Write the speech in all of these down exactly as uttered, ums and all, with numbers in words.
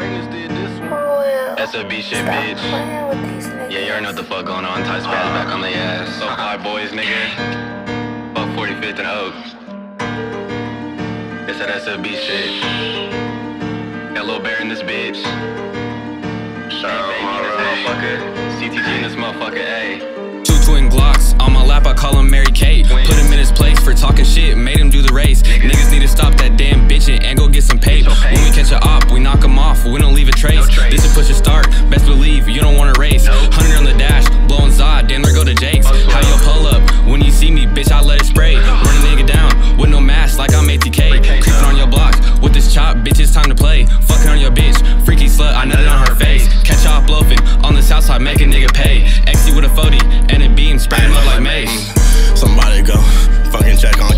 Greatness did this one. S F B shit, bitch. Yeah, you already know what the fuck going on. Ty Spaz back on the ass. So fly boys, nigga. Fuck forty-fifth and Oak. It's that S F B shit. Got Lil Bear in this bitch. Shout out Bape in this motherfucker. C T G in this motherfucker, ayy. Two twin Glocks on my lap, I call him Mary Kate. Put him in his place for talking shit, made him do the race. Niggas, Niggas need to stop that damn bitchin' and go get some pay. When we catch a op, we knock him off, we don't leave a trace. No trace. This a push to start, best believe you don't wanna race. Nope. Hundred on the dash, blowing Zod, damn there go to Jake's. How you pull up when you see me, bitch? I let it spray. Run a nigga down with no mask, like I'm A T K. Creeping on your block with this chop, bitch. It's time to play. Fucking on your bitch, freaky slut. I nutted on her face. Catch off loafing on the south side, make a nigga pay. X C with a forty and a beam, spray him up like mace. Somebody go fucking check on K.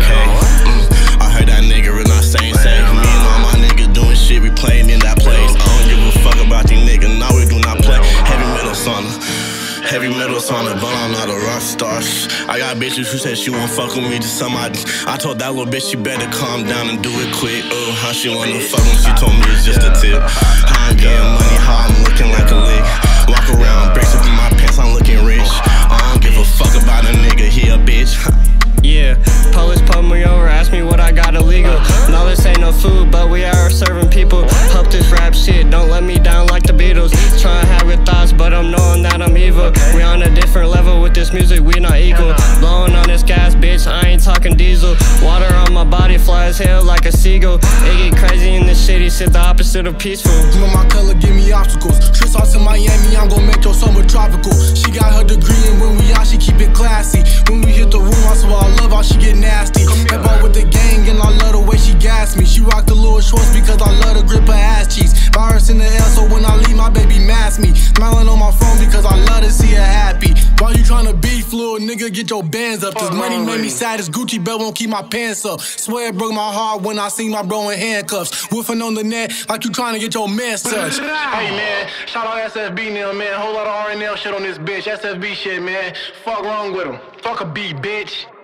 Mm, I heard that nigga real not saying say. Me and all my niggas doing shit, we playing in that place. I don't give a fuck about these niggas, now we do not play. Heavy metal sauna, heavy metal sauna, but I'm not a rock star. I got bitches who said she won't fuck with me, just somebody. I told that little bitch she better calm down and do it quick. Oh, how she wanna fuck when she told me it's just a tip. How I'm getting money, how I'm looking like a lick. Walk around, bricks up in my pants, I'm looking rich. I don't give a fuck about a nigga, he a bitch. Yeah, police pulled me over, asked me what I got illegal. No, this ain't no food, but we are serving people. Hope this rap shit don't let me down like the Beatles. Trying to have good thoughts, but I'm knowing that I'm evil. We on a different level with this music, we not equal. Blowing on this gas, bitch, I ain't talking diesel. Water on my body, fly as hell like a seagull. It get crazy in this city, shit the opposite of peaceful. You know my color give me obstacles. Trips out to Miami, I'm gon' make your summer tropical. She got her degree and when we out, she keep it classy. When we hit the room, I swear I love how she get nasty. Step out with the gang and I love the way she gas me. She rock the little shorts because I love to grip her ass cheeks. Virus in the air, so when I leave, my baby mask me. Smiling on my phone because I love to see her happy. Why you tryna beef, little nigga? Get your bands up. This money made me sad, this Gucci belt won't keep my pants up. Swear it broke my heart when I seen my bro in handcuffs. Woofing on the net like you tryna get your man touched. Hey man, shout out S F B now, man. Whole lot of R N L shit on this bitch. S F B shit, man. Fuck wrong with him. Fuck a B, bitch.